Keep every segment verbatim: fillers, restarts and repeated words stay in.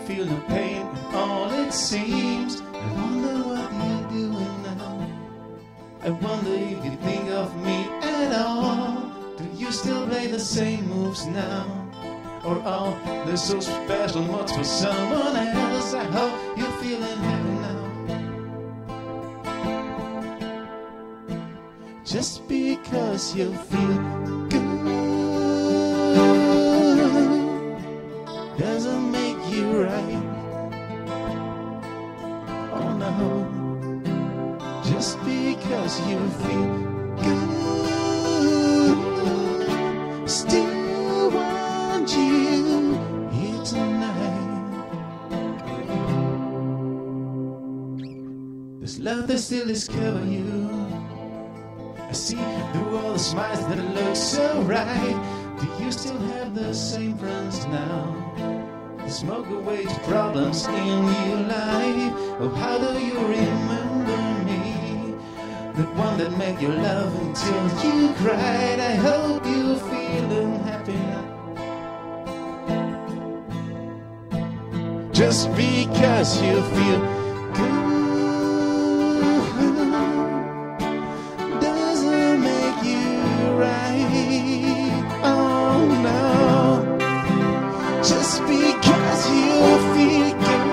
feel the pain in all it seems. I wonder what you're doing now. I wonder if you think of me at all. Do you still play the same moves now? Or are they so special moves for someone else? I hope you're feeling happy now. Just because you feel good doesn't make you right. Oh no. Just because you feel good, still want you here tonight. This love that still discover you. I see through all the smiles that it looks so right. Do you still have the same friends now? They smoke away the problems in your life. Oh, how do you remember me? The one that made you love until you cried. I hope you're feeling happy now. Just because you feel good doesn't make you right. Oh no. Just because you feel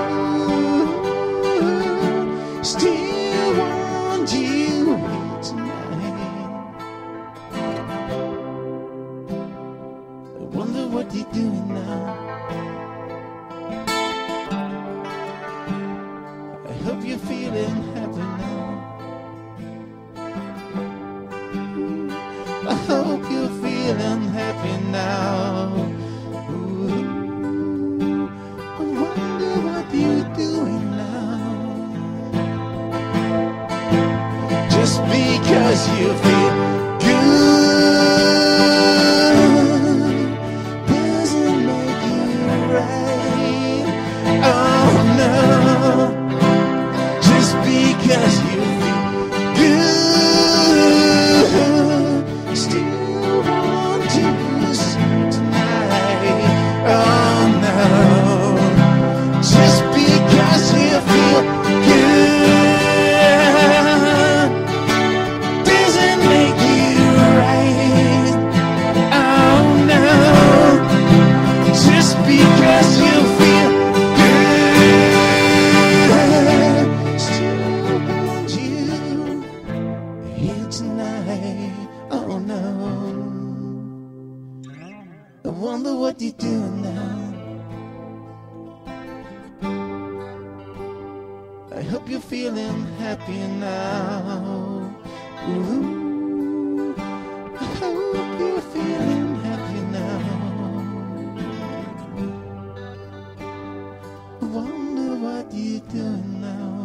good, still want you here tonight. I wonder what you're doing now. I hope you're feeling happy now. I hope you're feeling happy now. Ooh. I wonder what you're doing now. Just because you feel good doesn't make you right. Oh no. Just because you feel good, still want you tonight. Oh no. Just because you feel good doesn't make you right. Oh no. Just because you feel good, still want you here tonight. Oh no. I wonder what you're doing now. I hope you're feeling happy now. Ooh, I hope you're feeling happy now. I wonder what you're doing now.